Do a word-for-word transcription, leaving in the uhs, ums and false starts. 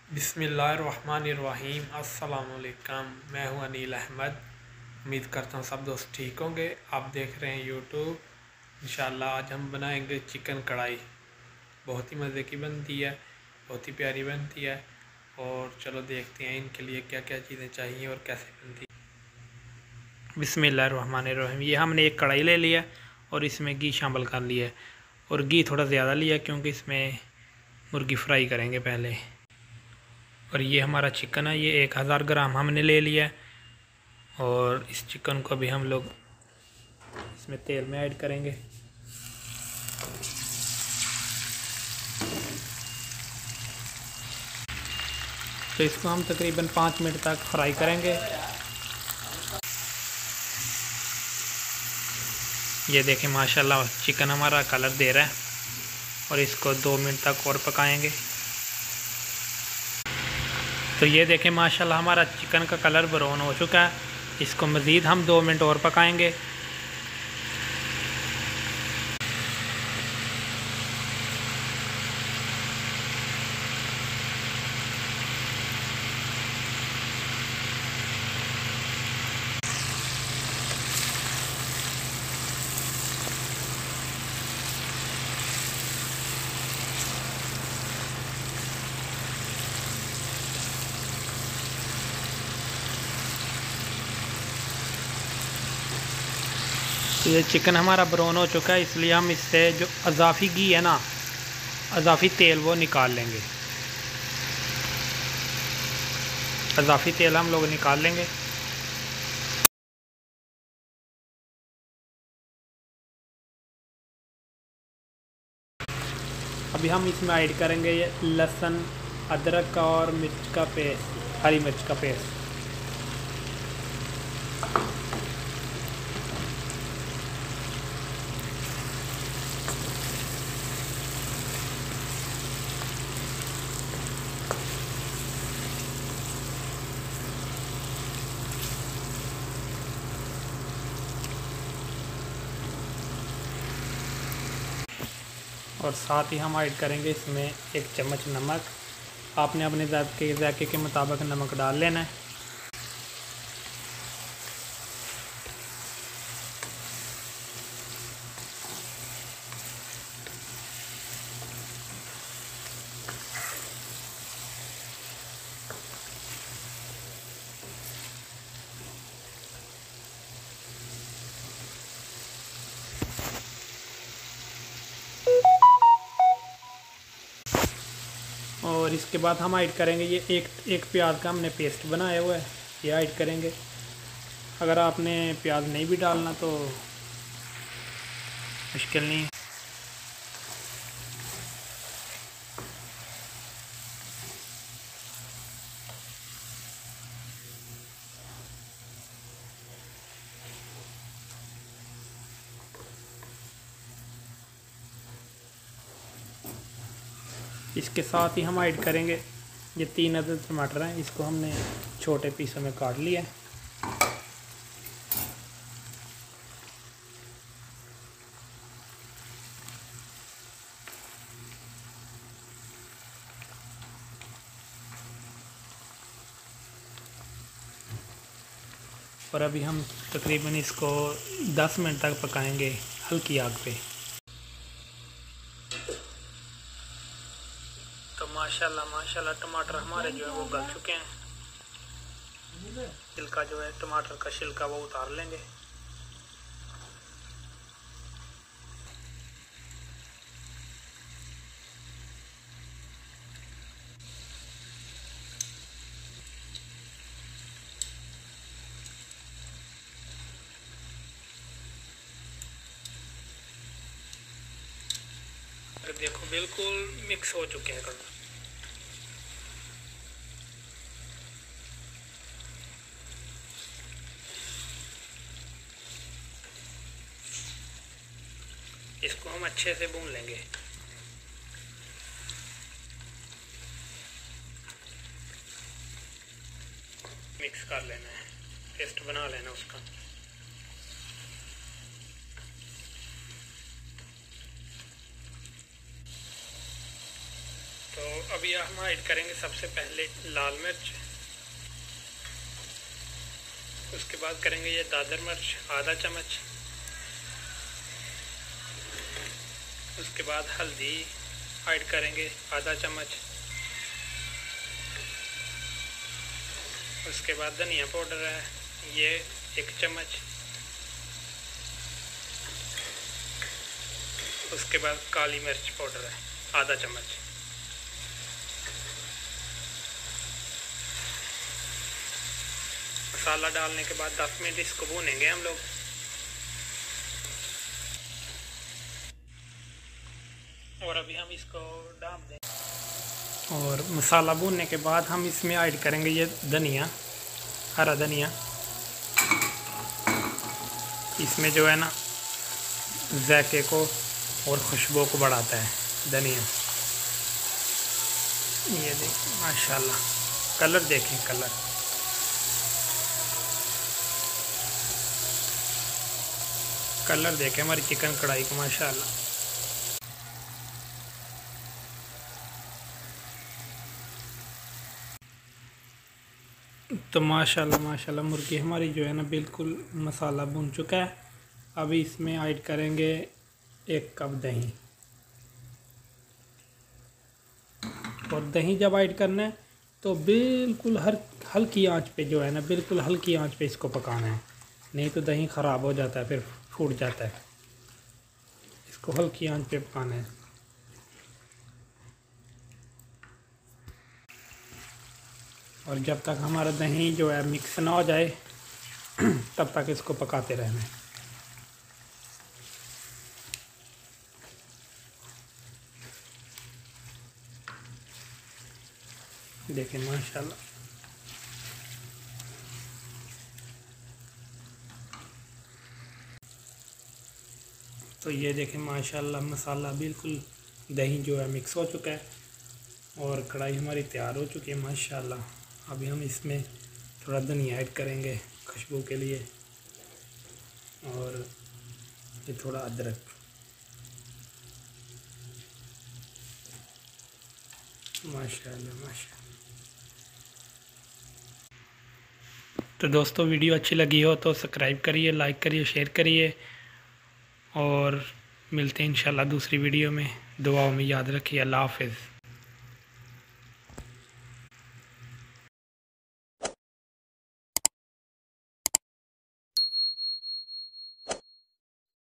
बिस्मिल्लाहिर्रहमानिर्रहीम। अस्सलाम वालेकुम। मैं हूं अनील अहमद। उम्मीद करता हूं सब दोस्त ठीक होंगे। आप देख रहे हैं यूट्यूब। इंशाल्लाह आज हम बनाएंगे चिकन कढ़ाई। बहुत ही मज़े की बनती है, बहुत ही प्यारी बनती है। और चलो देखते हैं इनके लिए क्या क्या चीज़ें चाहिए और कैसे बनती है। बिस्मिल्लाहिर्रहमानिर्रहीम। ये हमने एक कढ़ाई ले लिया और इसमें घी शामिल कर लिया है। और घी थोड़ा ज़्यादा लिया क्योंकि इसमें मुर्गी फ्राई करेंगे पहले। और ये हमारा चिकन है, ये एक हज़ार ग्राम हमने ले लिया है। और इस चिकन को भी हम लोग इसमें तेल में ऐड करेंगे। तो इसको हम तकरीबन पाँच मिनट तक फ्राई करेंगे। ये देखें माशाल्लाह चिकन हमारा कलर दे रहा है और इसको दो मिनट तक और पकाएंगे। तो ये देखें माशाल्लाह हमारा चिकन का कलर ब्राउन हो चुका है। इसको मज़ीद हम दो मिनट और पकाएंगे। तो ये चिकन हमारा ब्राउन हो चुका है, इसलिए हम इससे जो अज़ाफ़ी घी है ना, अज़ाफ़ी तेल वो निकाल लेंगे। अज़ाफ़ी तेल हम लोग निकाल लेंगे। अभी हम इसमें ऐड करेंगे ये लहसुन, अदरक का और मिर्च का पेस्ट, हरी मिर्च का पेस्ट। और साथ ही हम ऐड करेंगे इसमें एक चम्मच नमक। आपने अपने जायके जायके के मुताबिक नमक डाल लेना है। और इसके बाद हम ऐड करेंगे ये एक एक प्याज का हमने पेस्ट बनाया हुआ है, ये ऐड करेंगे। अगर आपने प्याज नहीं भी डालना तो मुश्किल नहीं। इसके साथ ही हम ऐड करेंगे ये तीन अदद टमाटर हैं, इसको हमने छोटे पीसों में काट लिया है। और अभी हम तकरीबन इसको दस मिनट तक पकाएंगे हल्की आग पे। तो माशाल्लाह माशाल्लाह टमाटर हमारे जो है वो गल चुके हैं। छिलका जो है टमाटर का छिलका वो उतार लेंगे। तो देखो बिल्कुल मिक्स हो चुके हैं कलर। इसको हम अच्छे से भून लेंगे। मिक्स कर लेना है, पेस्ट बना लेना उसका। तो अभी हम ऐड करेंगे सबसे पहले लाल मिर्च, उसके बाद करेंगे ये दादर मिर्च आधा चम्मच, उसके बाद हल्दी ऐड करेंगे आधा चम्मच, उसके बाद धनिया पाउडर है ये एक चम्मच, उसके बाद काली मिर्च पाउडर है आधा चम्मच। मसाला डालने के बाद दस मिनट इसको भूनेंगे हम लोग। और अभी हम इसको डाल दें और मसाला भूनने के बाद हम इसमें ऐड करेंगे ये धनिया, हरा धनिया। इसमें जो है ना जायके को और खुशबू को बढ़ाता है धनिया। ये देखें माशाल्लाह, कलर देखें, कलर कलर देखें हमारी चिकन कढ़ाई को माशाल्लाह। तो माशाल्लाह माशाल्लाह मुर्गी हमारी जो है ना बिल्कुल मसाला भुन चुका है। अभी इसमें ऐड करेंगे एक कप दही, और दही जब ऐड करना है तो बिल्कुल हर हल्की आंच पे जो है ना बिल्कुल हल्की आंच पे इसको पकाना है, नहीं तो दही ख़राब हो जाता है, फिर फूट जाता है। इसको हल्की आंच पे पकाना है। और जब तक हमारा दही जो है मिक्स ना हो जाए तब तक इसको पकाते रहना है। देखें माशाल्लाह, तो ये देखें माशाल्लाह मसाला बिल्कुल दही जो है मिक्स हो चुका है और कढ़ाई हमारी तैयार हो चुकी है माशाल्लाह। अभी हम इसमें थोड़ा धनिया ऐड करेंगे खुशबू के लिए, और ये थोड़ा अदरक। माशाल्लाह माशाल्लाह। तो दोस्तों वीडियो अच्छी लगी हो तो सब्सक्राइब करिए, लाइक करिए, शेयर करिए, और मिलते हैं इंशाल्लाह दूसरी वीडियो में। दुआओं में याद रखिए। अल्लाह हाफ़िज़।